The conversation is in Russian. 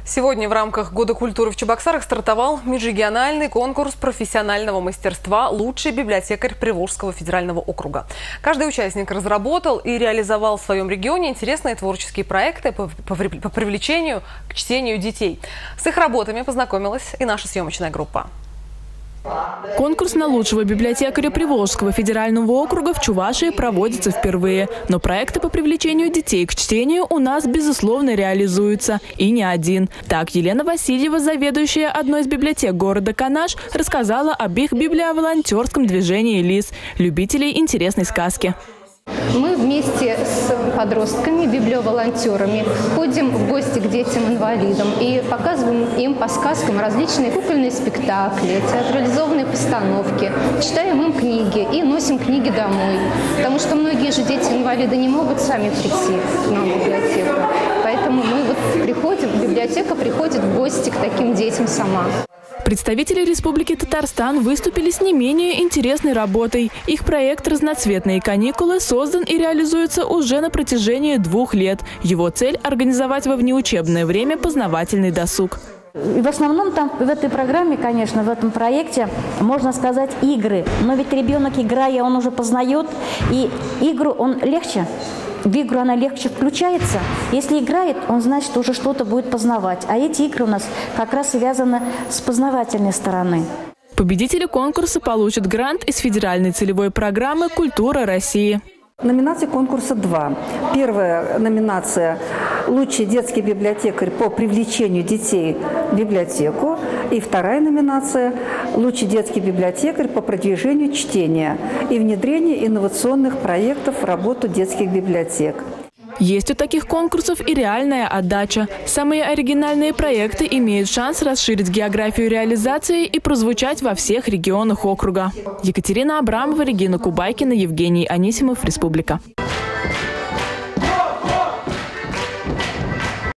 Сегодня в рамках Года культуры в Чебоксарах стартовал межрегиональный конкурс профессионального мастерства «Лучший библиотекарь Приволжского федерального округа». Каждый участник разработал и реализовал в своем регионе интересные творческие проекты по привлечению к чтению детей. С их работами познакомилась и наша съемочная группа. Конкурс на лучшего библиотекаря Приволжского федерального округа в Чувашии проводится впервые. Но проекты по привлечению детей к чтению у нас, безусловно, реализуются. И не один. Так, Елена Васильева, заведующая одной из библиотек города Канаш, рассказала об их библиоволонтерском движении «Лис» – любителей интересной сказки. Мы вместе с подростками, библиоволонтерами, ходим в гости к детям-инвалидам и показываем им по сказкам различные кукольные спектакли, театрализованные постановки, читаем им книги и носим книги домой. Потому что многие же дети-инвалиды не могут сами прийти к нам в библиотеку. Поэтому библиотека приходит в гости к таким детям сама. Представители Республики Татарстан выступили с не менее интересной работой. Их проект «Разноцветные каникулы» создан и реализуется уже на протяжении 2 лет. Его цель – организовать во внеучебное время познавательный досуг. И в основном там в этой программе, конечно, в этом проекте, можно сказать, игры. Но ведь ребенок, играя, он уже познает, и игру он легче. В игру она легче включается. Если играет, он значит, уже что-то будет познавать. А эти игры у нас как раз связаны с познавательной стороны. Победители конкурса получат грант из федеральной целевой программы «Культура России». Номинаций конкурса 2. Первая номинация – «Лучший детский библиотекарь по привлечению детей в библиотеку». И вторая номинация – «Лучший детский библиотекарь по продвижению чтения и внедрению инновационных проектов в работу детских библиотек». Есть у таких конкурсов и реальная отдача. Самые оригинальные проекты имеют шанс расширить географию реализации и прозвучать во всех регионах округа. Екатерина Абрамова, Регина Кубайкина, Евгений Анисимов, Республика.